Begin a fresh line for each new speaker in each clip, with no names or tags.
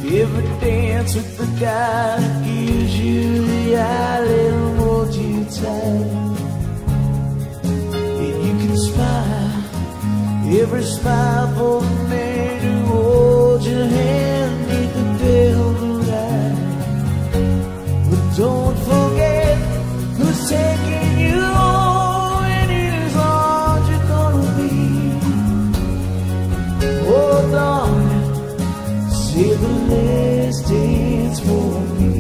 Ever dance with the guy that gives you the eye, let him hold you tight. And you can smile, every smile for the man who holds your hand neath the velvet light. But don't forget who's taking you home and whose arms you're gonna be. Oh, darling, say the last dance for me.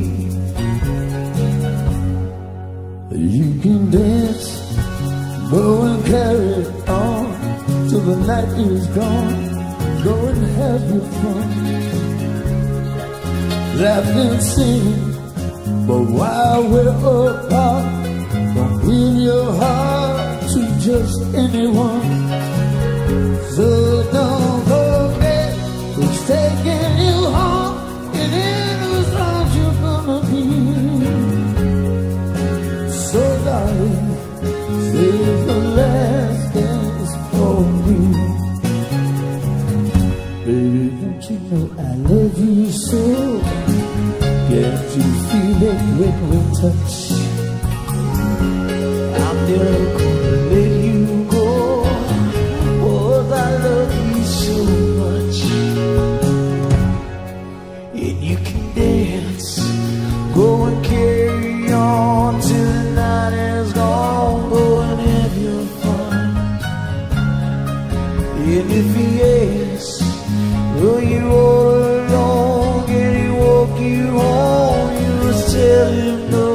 You can dance, go and carry on till the night is gone. Go and have your fun, laughing and singing. But while we're apart, don't give your heart to just anyone. So don't forget who's taking you home and in whose arms you're gonna be. So darling, save the last dance for me. Baby, don't you know I love you so? Can't you feel it when we touch? I'm never gonna let you go, cause I love you so much. And you can dance, go and carry on till the night is gone. Go and have your fun. And if he asks, will you all alone? Can he walk you home? You must tell him no.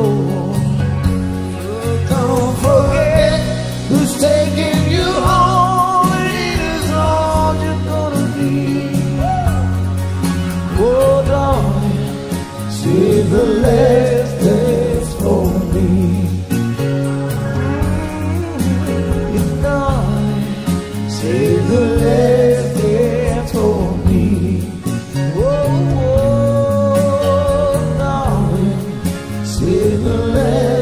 Don't forget who's taking you home and in his arms you're gonna be. Oh, darling, save the last dance for me. Darling, save the last dance for me. Oh, darling, save the last.